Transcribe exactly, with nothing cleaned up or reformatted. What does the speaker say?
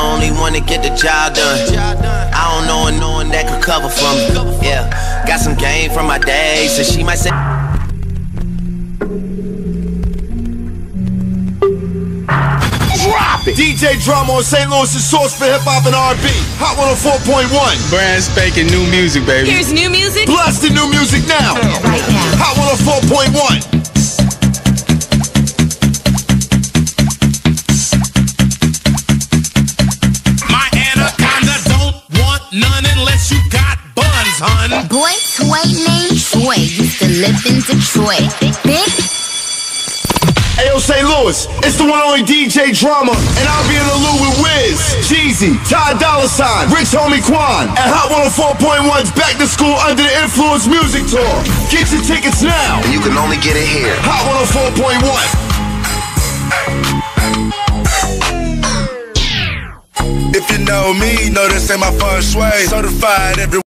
only one to get the job done. I don't know a no one that could cover for me. Yeah, got some game from my day, so she might say. Drop it! D J Drama on Saint Louis' source for hip-hop and R and B. Hot one oh four point one. Brand spanking new music, baby. Here's new music. Blasting new music now. Right now. Hot one oh four point one. My anaconda don't want none unless you got buns, hun. Boy, toy named Troy used to live in Detroit. Big. Ayo, Saint Louis, it's the one and only D J Drama, and I'll be in the loop with Wiz, Jeezy, Ty Dolla Sign, Rich Homie Quan, and Hot one oh four point one's Back to School Under the Influence Music Tour. Get your tickets now. You can only get it here. Hot one oh four point one. If you know me, know this ain't my feng shui. Certified every